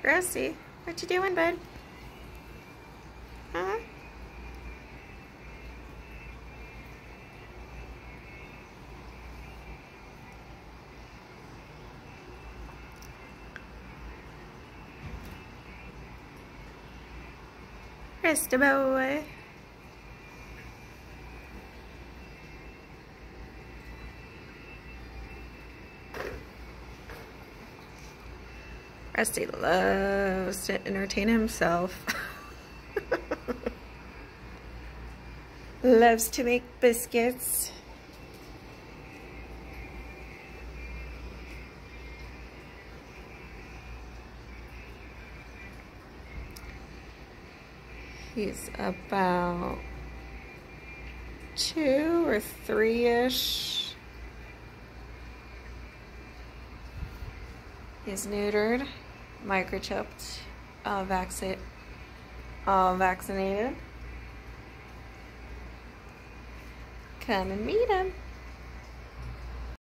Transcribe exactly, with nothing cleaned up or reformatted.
Rusty, what you doing, bud? Huh? Rusty boy. Rusty loves to entertain himself. Loves to make biscuits. He's about two or three-ish. He's neutered, microchipped, uh, vaccinated. Uh, vaccinated. Come and meet him.